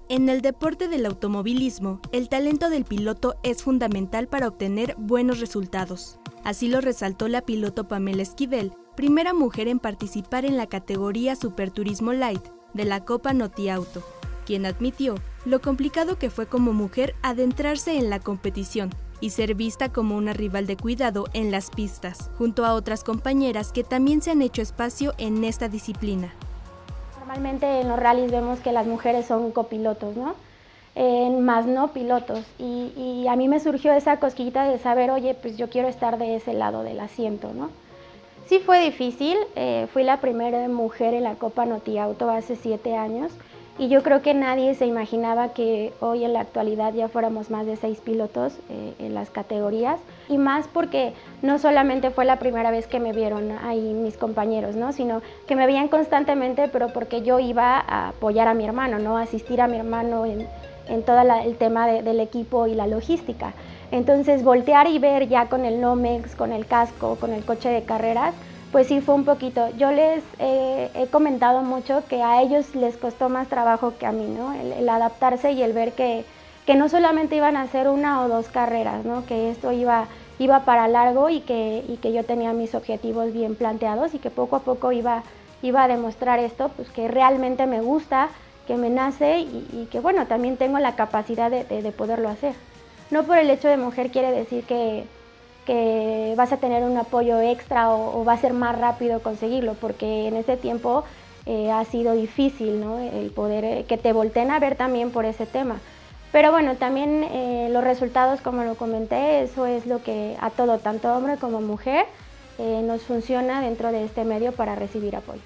En el deporte del automovilismo, el talento del piloto es fundamental para obtener buenos resultados. Así lo resaltó la piloto Pamela Esquivel, primera mujer en participar en la categoría Superturismo Light de la Copa Noti Auto, quien admitió lo complicado que fue como mujer adentrarse en la competición y ser vista como una rival de cuidado en las pistas, junto a otras compañeras que también se han hecho espacio en esta disciplina. Normalmente en los rallies vemos que las mujeres son copilotos, ¿no? Más no pilotos. Y a mí me surgió esa cosquillita de saber, oye, pues yo quiero estar de ese lado del asiento, ¿no? Sí fue difícil, fui la primera mujer en la Copa Noti Auto hace 7 años y yo creo que nadie se imaginaba que hoy en la actualidad ya fuéramos más de 6 pilotos en las categorías, y más porque no solamente fue la primera vez que me vieron ahí mis compañeros, ¿no? Sino que me veían constantemente, pero porque yo iba a apoyar a mi hermano, ¿no? A asistir a mi hermano en todo el tema del equipo y la logística. Entonces voltear y ver ya con el Nomex, con el casco, con el coche de carreras, pues sí fue un poquito. Yo les he comentado mucho que a ellos les costó más trabajo que a mí, ¿no? El adaptarse y el ver que no solamente iban a hacer 1 o 2 carreras, ¿no? Que esto iba para largo y que yo tenía mis objetivos bien planteados y que poco a poco iba a demostrar esto, pues que realmente me gusta, que me nace y que bueno, también tengo la capacidad de poderlo hacer. No por el hecho de mujer quiere decir que vas a tener un apoyo extra o va a ser más rápido conseguirlo, porque en ese tiempo ha sido difícil, ¿no? El poder que te volteen a ver también por ese tema. Pero bueno, también los resultados, como lo comenté, eso es lo que a todo, tanto hombre como mujer, nos funciona dentro de este medio para recibir apoyo.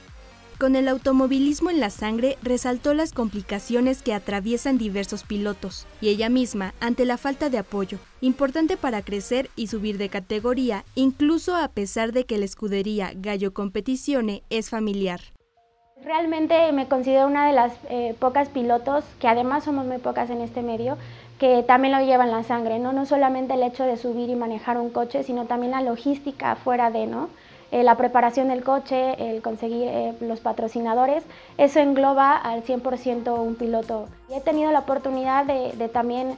Con el automovilismo en la sangre, resaltó las complicaciones que atraviesan diversos pilotos y ella misma ante la falta de apoyo, importante para crecer y subir de categoría, incluso a pesar de que la escudería Gallo Competizione es familiar. Realmente me considero una de las pocas pilotos, que además somos muy pocas en este medio, que también lo llevan la sangre, ¿no? No solamente el hecho de subir y manejar un coche, sino también la logística fuera de, ¿no? La preparación del coche, el conseguir los patrocinadores, eso engloba al 100% un piloto. Y he tenido la oportunidad de también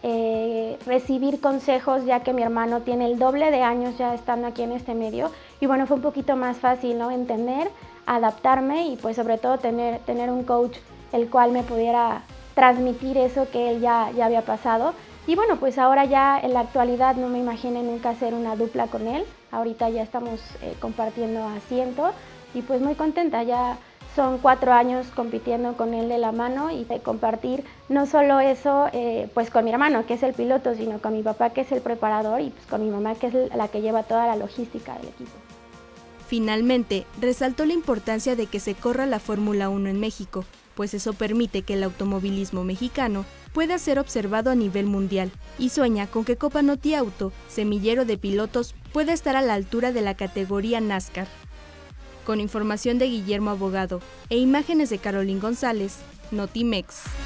recibir consejos, ya que mi hermano tiene el doble de años ya estando aquí en este medio, y bueno, fue un poquito más fácil, ¿no? Entender, adaptarme y pues sobre todo tener un coach el cual me pudiera transmitir eso que él ya había pasado. Y bueno, pues ahora ya en la actualidad no me imagino nunca hacer una dupla con él. Ahorita ya estamos compartiendo asiento y pues muy contenta. Ya son 4 años compitiendo con él de la mano y de compartir no solo eso pues con mi hermano, que es el piloto, sino con mi papá, que es el preparador, y pues con mi mamá, que es la que lleva toda la logística del equipo. Finalmente, resaltó la importancia de que se corra la Fórmula 1 en México, pues eso permite que el automovilismo mexicano pueda ser observado a nivel mundial, y sueña con que Copa Noti Auto, semillero de pilotos, pueda estar a la altura de la categoría NASCAR. Con información de Guillermo Abogado e imágenes de Carolín González, Notimex.